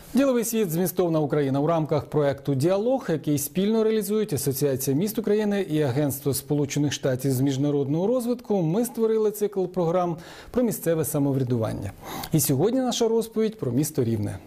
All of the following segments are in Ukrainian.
Діловий світ, змістовна Україна у рамках проекту «Діалог», який спільно реалізують Асоціація міст України і Агентство Сполучених Штатів з міжнародного розвитку, ми створили цикл програм про місцеве самоврядування. І сьогодні наша розповідь про місто Рівне.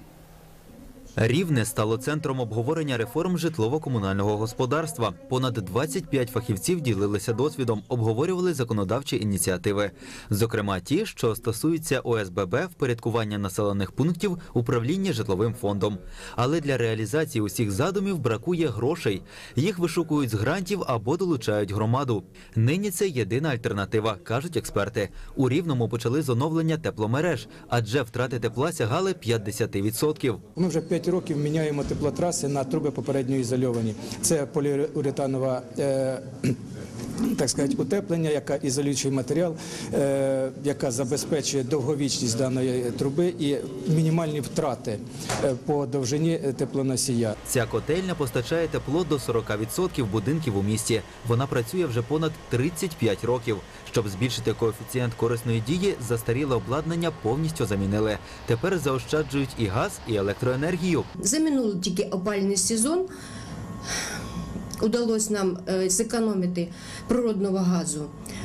Рівне стало центром обговорення реформ житлово-комунального господарства. Понад 25 фахівців ділилися досвідом, обговорювали законодавчі ініціативи. Зокрема, ті, що стосуються ОСББ, впорядкування населених пунктів, управління житловим фондом. Але для реалізації усіх задумів бракує грошей. Їх вишукують з грантів або долучають громаду. Нині це єдина альтернатива, кажуть експерти. У Рівному почали з оновлення тепломереж, адже втрати тепла сягали 50%. Ми вже 5 років міняємо теплотраси на труби попередньо ізольовані. Це поліуретанова, так сказати, утеплення, яка ізолюючий матеріал, яка забезпечує довговічність даної труби і мінімальні втрати по довжині теплоносія. Ця котельня постачає тепло до 40% будинків у місті. Вона працює вже понад 35 років. Щоб збільшити коефіцієнт корисної дії, застаріле обладнання повністю замінили. Тепер заощаджують і газ, і електроенергію. За минулий тільки опалювальний сезон удалось нам зекономити природного газу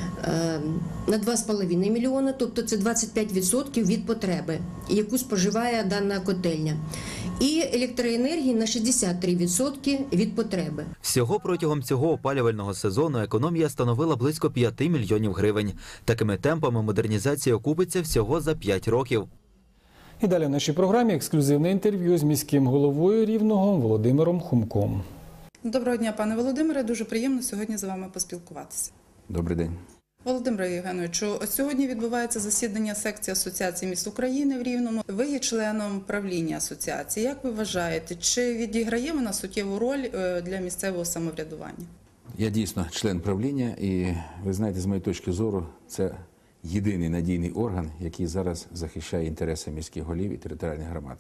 на 2,5 мільйони, тобто це 25% від потреби, яку споживає дана котельня. І електроенергії на 63% від потреби. Всього протягом цього опалювального сезону економія становила близько 5 мільйонів гривень. Такими темпами модернізація окупиться всього за 5 років. І далі в нашій програмі ексклюзивне інтерв'ю з міським головою Рівного Володимиром Хумком. Доброго дня, пане Володимире. Дуже приємно сьогодні з вами поспілкуватися. Добрий день. Володимире Євгеновичу, сьогодні відбувається засідання секції Асоціації міст України в Рівному. Ви є членом правління асоціації. Як ви вважаєте, чи відіграє вона суттєву роль для місцевого самоврядування? Я дійсно член правління і, ви знаєте, з моєї точки зору, це єдиний надійний орган, який зараз захищає інтереси міських голів і територіальних громад.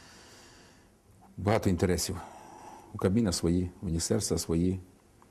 Багато інтересів. У Кабміна свої, у міністерства свої,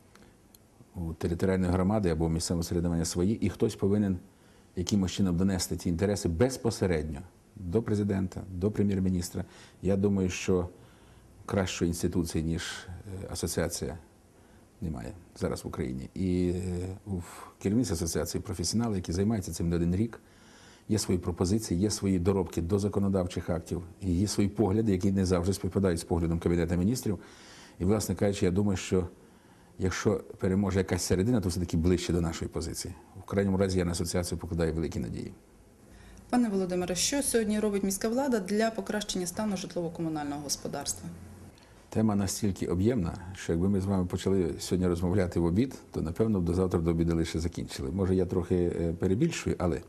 у територіальної громади або місцевого самоврядування свої, і хтось повинен якимось чином донести ці інтереси безпосередньо до президента, до прем'єр-міністра. Я думаю, що кращої інституції, ніж асоціація, немає зараз в Україні. І в керівництві асоціації професіонали, які займаються цим не один рік, є свої пропозиції, є свої доробки до законодавчих актів, і є свої погляди, які не завжди співпадають з поглядом Кабінету міністрів. І, власне кажучи, я думаю, що якщо переможе якась середина, то все-таки ближче до нашої позиції. В крайньому разі я на асоціацію покладаю великі надії. Пане Володимире, що сьогодні робить міська влада для покращення стану житлово-комунального господарства? Тема настільки об'ємна, що якби ми з вами почали сьогодні розмовляти в обід, то, напевно, до завтра до обіду лише закінчили. Може, я трохи перебільшую, але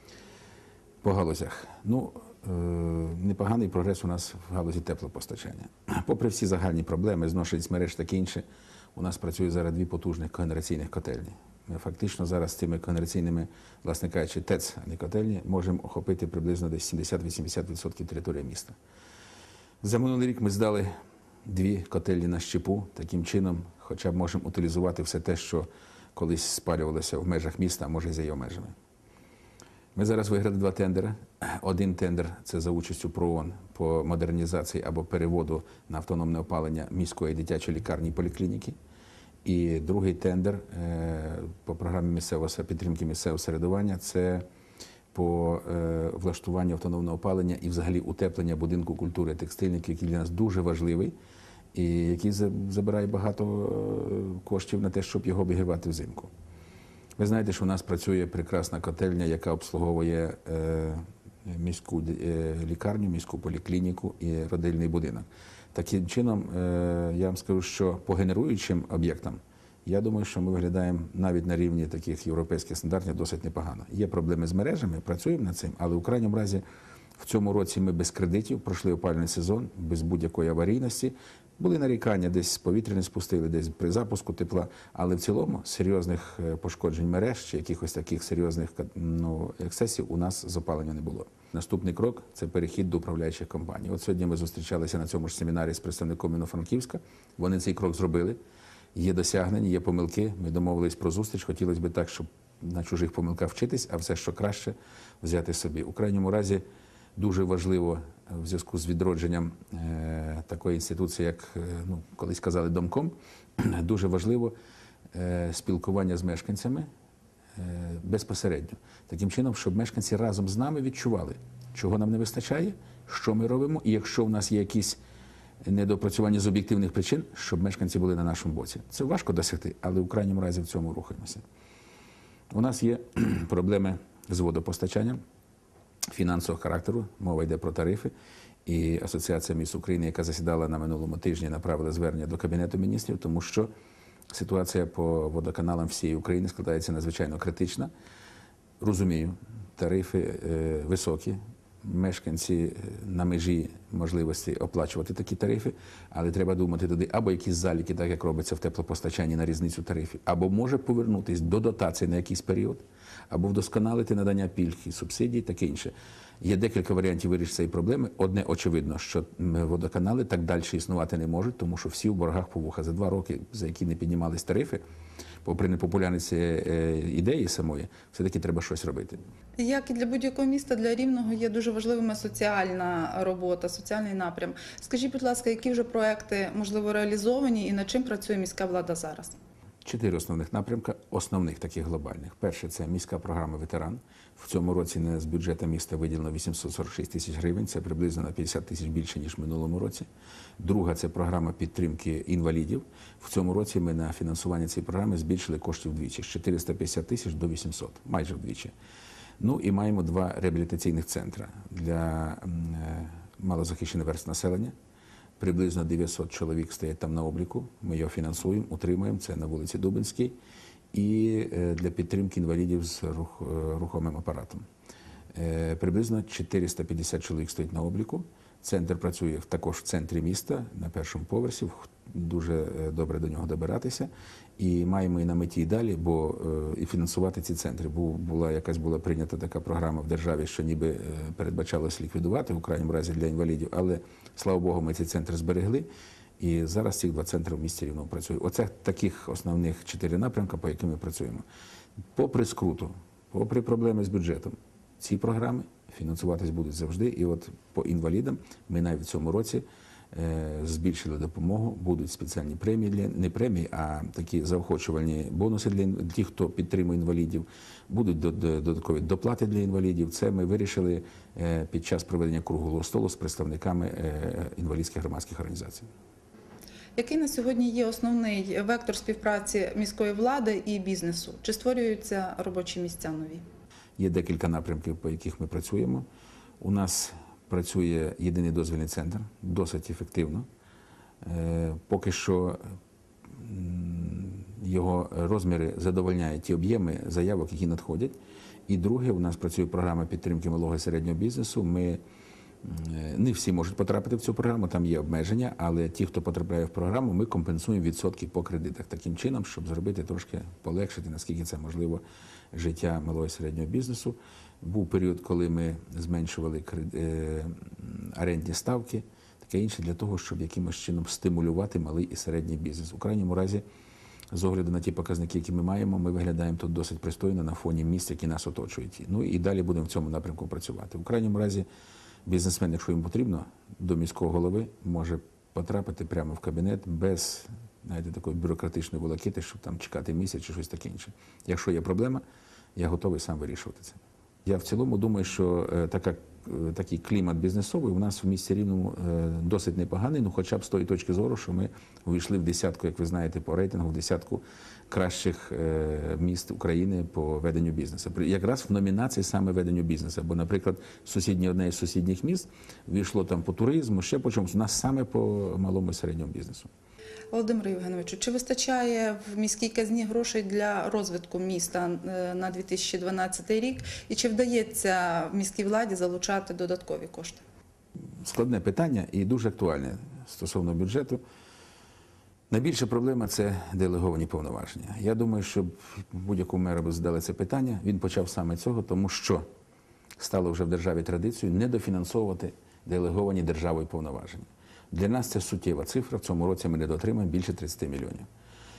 по галузях. Непоганий прогрес у нас в галузі теплопостачання. Попри всі загальні проблеми, зношеність мереж таке інше, у нас працює зараз 2 потужних когенераційних котельні. Ми фактично зараз з цими когенераційними, власне кажучи, ТЕЦ, а не котельні, можемо охопити приблизно десь 70-80% території міста. За минулий рік ми здали 2 котельні на щепу. Таким чином, хоча б можемо утилізувати все те, що колись спалювалося в межах міста, а може і за його межами. Ми зараз виграли 2 тендери. Один тендер – це за участю ПРООН по модернізації або переводу на автономне опалення міської дитячої лікарні і поліклініки. І другий тендер по програмі підтримки місцевого самоврядування – це по влаштуванню автономного опалення і взагалі утеплення будинку культури текстильників, який для нас дуже важливий і який забирає багато коштів на те, щоб його обігрівати взимку. Ви знаєте, що у нас працює прекрасна котельня, яка обслуговує міську лікарню, міську поліклініку і родильний будинок. Таким чином, я вам скажу, що по генеруючим об'єктам, я думаю, що ми виглядаємо навіть на рівні таких європейських стандартів досить непогано. Є проблеми з мережами, працюємо над цим, але у крайньому разі в цьому році ми без кредитів пройшли опалювальний сезон, без будь-якої аварійності. Були нарікання, десь повітря не спустили, десь при запуску тепла, але в цілому серйозних пошкоджень мереж чи якихось таких серйозних ексцесів у нас з опаленням не було. Наступний крок – це перехід до управляючих компаній. От сьогодні ми зустрічалися на цьому ж семінарі з представником Івано-Франківська, вони цей крок зробили, є досягнення, є помилки, ми домовились про зустріч, хотілося б так, щоб на чужих помилках вчитись, а все, що краще, взяти собі. У крайньому разі дуже важливо в зв'язку з відродженням такої інституції, як, колись казали, Домком, дуже важливо спілкування з мешканцями безпосередньо. Таким чином, щоб мешканці разом з нами відчували, чого нам не вистачає, що ми робимо, і якщо в нас є якісь недопрацювання з об'єктивних причин, щоб мешканці були на нашому боці. Це важко досягти, але в крайньому разі в цьому рухаємося. У нас є проблеми з водопостачанням фінансового характеру, мова йде про тарифи, і Асоціація міст України, яка засідала на минулому тижні, направила звернення до Кабінету міністрів, тому що ситуація по водоканалам всієї України складається надзвичайно критична. Розумію, тарифи високі, мешканці на межі можливості оплачувати такі тарифи, але треба думати туди або якісь заліки, так як робиться в теплопостачанні на різницю тарифів, або може повернутися до дотацій на якийсь період, або вдосконалити надання пільг і субсидій, таке інше. Є декілька варіантів вирішення цієї проблеми. Одне очевидно, що водоканали так далі існувати не можуть, тому що всі в боргах по вуха. За 2 роки, за які не піднімались тарифи, попри непопулярність ідеї самої, все-таки треба щось робити. Як і для будь-якого міста, для Рівного є дуже важливими соціальна робота, соціальний напрям. Скажіть, будь ласка, які вже проекти, можливо, реалізовані і над чим працює міська влада зараз? 4 основних напрямка, основних таких глобальних. Перше – це міська програма «Ветеран». В цьому році з бюджету міста виділено 846 тисяч гривень, це приблизно на 50 тисяч більше, ніж в минулому році. Друга – це програма підтримки інвалідів. В цьому році ми на фінансування цієї програми збільшили коштів вдвічі, з 450 тисяч до 800, майже вдвічі. Ну і маємо 2 реабілітаційних центри для малозахищених верств населення. Приблизно 900 чоловік стоять там на обліку, ми його фінансуємо, утримуємо, це на вулиці Дубинській, і для підтримки інвалідів з рухомим апаратом. Приблизно 450 чоловік стоять на обліку. Центр працює також в центрі міста, на першому поверсі, дуже добре до нього добиратися. І маємо і на меті і далі, бо і фінансувати ці центри. Була прийнята така програма в державі, що ніби передбачалось ліквідувати, в крайньому разі для інвалідів, але, слава Богу, ми ці центри зберегли. І зараз ці 2 центри в місті Рівному працюють. Оце таких основних 4 напрямки, по яким ми працюємо. Попри скруту, попри проблеми з бюджетом, ці програми фінансуватись будуть завжди. І от по інвалідам ми навіть в цьому році збільшили допомогу, будуть спеціальні премії, не премії, а такі заохочувальні бонуси для тих, хто підтримує інвалідів, будуть додаткові доплати для інвалідів. Це ми вирішили під час проведення круглого столу з представниками інвалідських громадських організацій. Який на сьогодні є основний вектор співпраці міської влади і бізнесу? Чи створюються робочі місця нові? Є декілька напрямків, по яких ми працюємо. У нас працює єдиний дозвільний центр, досить ефективно. Поки що його розміри задовольняють ті об'єми заявок, які надходять. І друге, у нас працює програма підтримки малого і середнього бізнесу. Не всі можуть потрапити в цю програму, там є обмеження, але ті, хто потрапляє в програму, ми компенсуємо відсотки по кредитах. Таким чином, щоб зробити трошки, полегшити, наскільки це можливо, життя малого і середнього бізнесу. Був період, коли ми зменшували орендні ставки, таке інше, для того, щоб якимось чином стимулювати малий і середній бізнес. У крайньому разі, з огляду на ті показники, які ми маємо, ми виглядаємо тут досить пристойно на фоні місць, які нас оточують. Ну і далі будемо в цьому напрямку працювати. У крайньому разі, бізнесмен, якщо йому потрібно, до міського голови може потрапити прямо в кабінет без, знаєте, такої бюрократичної волокіти, щоб там чекати місяць чи щось таке інше. Якщо є проблема, я готовий сам вирішувати це. Я в цілому думаю, що такий клімат бізнесовий у нас в місті Рівному досить непоганий, ну хоча б з тої точки зору, що ми увійшли в десятку, як ви знаєте, по рейтингу, в десятку кращих міст України по веденню бізнесу. Якраз в номінації саме веденню бізнесу. Бо, наприклад, одне із сусідніх міст війшло там по туризму, ще по чомусь, у нас саме по малому і середньому бізнесу. Володимиру Євгеновичу, чи вистачає в міській казні грошей для розвитку міста на 2012 рік? І чи вдається в міській владі залучати додаткові кошти? Складне питання і дуже актуальне стосовно бюджету. Найбільша проблема – це делеговані повноваження. Я думаю, що будь-якому меру би задали це питання. Він почав саме цього, тому що стало вже в державі традицією недофінансовувати делеговані державою повноваження. Для нас це суттєва цифра. В цьому році ми недоотримаємо більше 30 мільйонів.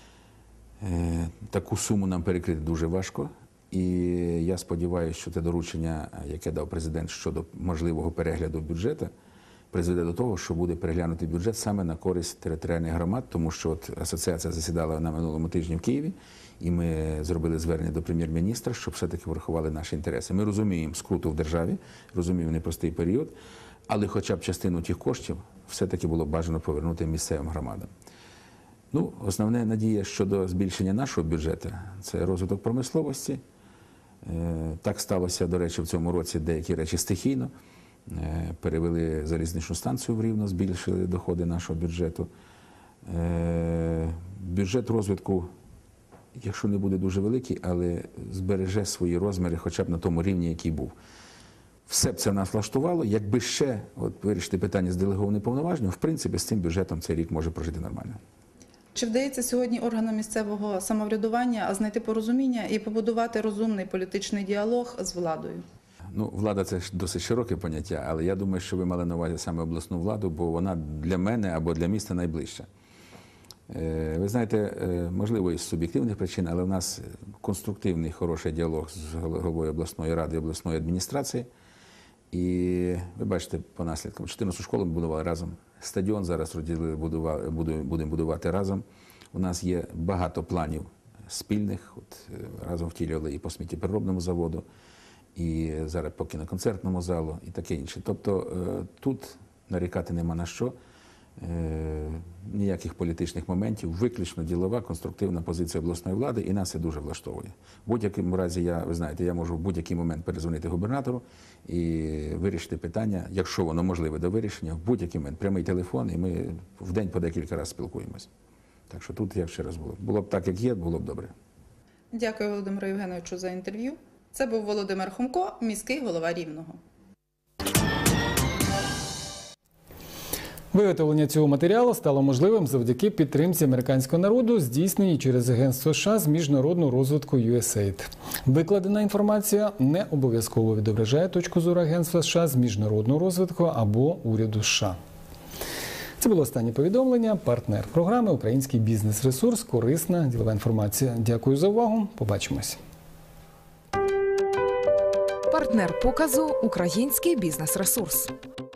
Таку суму нам перекрити дуже важко. І я сподіваюся, що те доручення, яке дав президент щодо можливого перегляду бюджету, призведе до того, що буде переглянутий бюджет саме на користь територіальних громад, тому що от асоціація засідала на минулому тижні в Києві, і ми зробили звернення до прем'єр-міністра, щоб все-таки врахували наші інтереси. Ми розуміємо скруту в державі, розуміємо непростий період, але хоча б частину тих коштів все-таки було бажано повернути місцевим громадам. Ну, основна надія щодо збільшення нашого бюджету – це розвиток промисловості. Так сталося, до речі, в цьому році деякі речі стихійно. Перевели залізничну станцію в Рівно, збільшили доходи нашого бюджету. Бюджет розвитку, якщо не буде дуже великий, але збереже свої розміри хоча б на тому рівні, який був. Все б це нас влаштувало, якби ще вирішити питання з делегованим повноваженням, в принципі, з цим бюджетом цей рік може прожити нормально. Чи вдається сьогодні органам місцевого самоврядування знайти порозуміння і побудувати розумний політичний діалог з владою? Ну, влада – це досить широке поняття, але я думаю, що ви мали на увазі саме обласну владу, бо вона для мене або для міста найближча. Ви знаєте, можливо, із суб'єктивних причин, але в нас конструктивний, хороший діалог з головою обласної ради, обласної адміністрації. І ви бачите по наслідкам, 14 школу ми будували разом, стадіон зараз розділили, будемо будувати разом. У нас є багато планів спільних, разом втілювали і по сміттєпереробному заводу, і зараз по кіноконцертному залу, і таке інше. Тобто тут нарікати нема на що, ніяких політичних моментів, виключно ділова, конструктивна позиція обласної влади, і нас це дуже влаштовує. В будь-якому разі, ви знаєте, я можу в будь-який момент перезвонити губернатору і вирішити питання, якщо воно можливе до вирішення, в будь-який момент, прямий телефон, і ми в день по декілька разів спілкуємось. Так що тут, як ще раз було. Було б так, як є, було б добре. Дякую, Володимиру Євгеновичу, за інтерв'ю. Це був Володимир Хомко, міський голова Рівного. Виготовлення цього матеріалу стало можливим завдяки підтримці американського народу, здійсненій через Агентство США з міжнародного розвитку USAID. Викладена інформація не обов'язково відображає точку зору Агентства США з міжнародного розвитку або уряду США. Це було останнє повідомлення. Партнер програми «Український бізнес-ресурс». Корисна ділова інформація. Дякую за увагу. Побачимось. Партнер показу «Український бізнес-ресурс».